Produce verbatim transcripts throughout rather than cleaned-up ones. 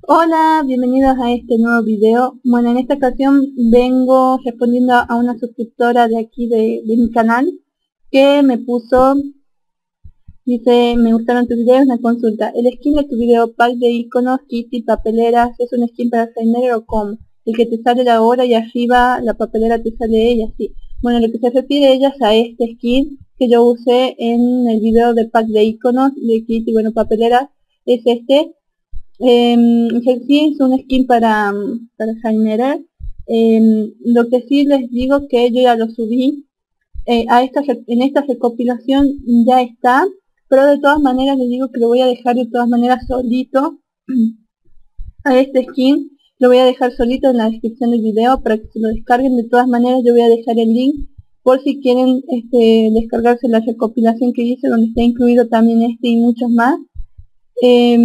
Hola, bienvenidos a este nuevo video. Bueno, en esta ocasión vengo respondiendo a una suscriptora de aquí de, de mi canal que me puso, dice, me gustaron tus videos, una consulta. El skin de tu video, pack de iconos, kitty, papeleras, ¿es un skin para Jaime o cómo? El que te sale la hora y arriba la papelera te sale ella, sí. Bueno, lo que se refiere ella es a este skin que yo usé en el video de pack de iconos, de kitty, bueno, papeleras, es este. Eh, sí, es un skin para, para Jaime. Eh, lo que sí les digo que yo ya lo subí eh, a esta, en esta recopilación ya está, pero de todas maneras les digo que lo voy a dejar de todas maneras solito a este skin, lo voy a dejar solito en la descripción del video para que se lo descarguen. De todas maneras yo voy a dejar el link por si quieren este, descargarse la recopilación que hice, donde está incluido también este y muchos más. Eh,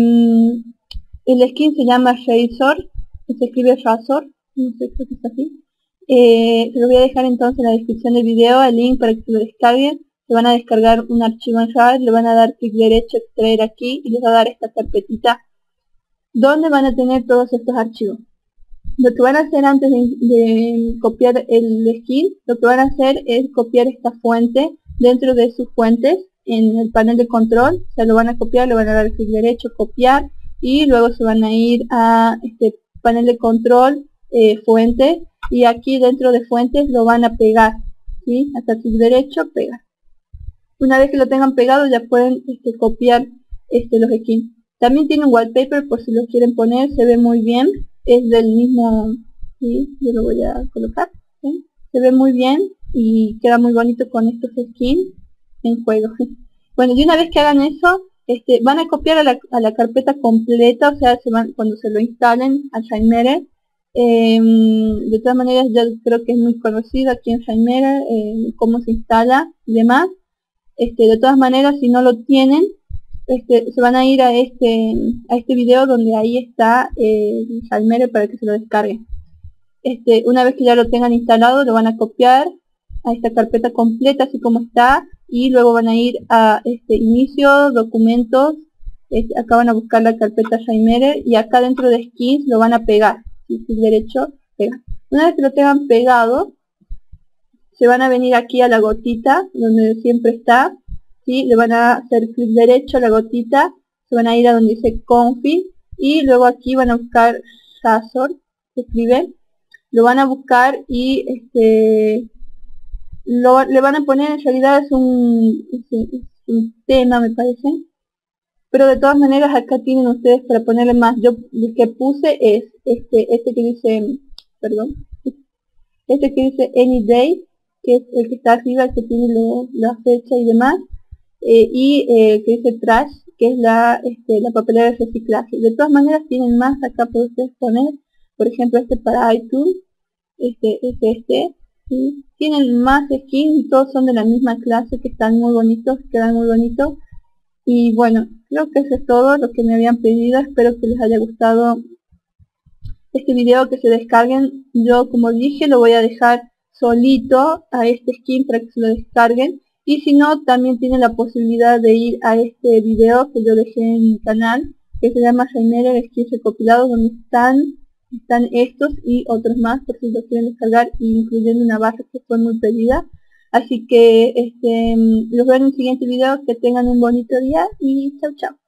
El skin se llama Razor, se escribe Razor, no sé, creo que es así. Eh, se lo voy a dejar entonces en la descripción del video, el link para que se lo descarguen. Se van a descargar un archivo en RAR, le van a dar clic derecho, extraer aquí, y les va a dar esta carpetita donde van a tener todos estos archivos. Lo que van a hacer antes de, de copiar el skin, lo que van a hacer es copiar esta fuente dentro de sus fuentes en el panel de control. O sea, lo van a copiar, le van a dar clic derecho, copiar, y luego se van a ir a este panel de control, eh, fuente, y aquí dentro de fuentes lo van a pegar, ¿sí? Hasta clic derecho, pegar. Una vez que lo tengan pegado ya pueden este, copiar este, los skins. También tiene un wallpaper por si lo quieren poner, se ve muy bien, es del mismo, ¿sí? Yo lo voy a colocar, ¿sí? Se ve muy bien y queda muy bonito con estos skins en juego. Bueno, y una vez que hagan eso, este, van a copiar a la, a la carpeta completa, o sea, se van, cuando se lo instalen a Jaime. Eh, de todas maneras, yo creo que es muy conocido aquí en Jaime, eh, cómo se instala y demás. Este, de todas maneras, si no lo tienen, este, se van a ir a este a este video donde ahí está eh, Jaime para que se lo descarguen. Este, una vez que ya lo tengan instalado, lo van a copiar a esta carpeta completa así como está, y luego van a ir a este inicio, documentos, este, acá van a buscar la carpeta Jaime y acá dentro de skins lo van a pegar, ¿sí? Clic derecho, pegar. Una vez que lo tengan pegado, se van a venir aquí a la gotita donde siempre está, ¿sí? Le van a hacer clic derecho a la gotita, se van a ir a donde dice config y luego aquí van a buscar Razor, se escribe, lo van a buscar y este lo, le van a poner, en realidad es un, es, es un tema me parece, pero de todas maneras acá tienen ustedes para ponerle más. Yo el que puse es este este que dice, perdón, este que dice Any Day, que es el que está arriba, el que tiene lo, la fecha y demás, eh, y eh, que dice Trash, que es la, este, la papelera de reciclaje. De todas maneras tienen más acá para ustedes poner, por ejemplo este para iTunes, este es este, ¿sí? Tienen más skins y todos son de la misma clase, que están muy bonitos, quedan muy bonitos. Y bueno, creo que eso es todo lo que me habían pedido. Espero que les haya gustado este video, que se descarguen. Yo, como dije, lo voy a dejar solito a este skin para que se lo descarguen, y si no, también tienen la posibilidad de ir a este video que yo dejé en mi canal, que se llama Jaime Skins Recopilados, donde están están estos y otros más por si los quieren descargar, incluyendo una base que fue muy pedida. Así que este los veo en el siguiente video. Que tengan un bonito día y chau chau.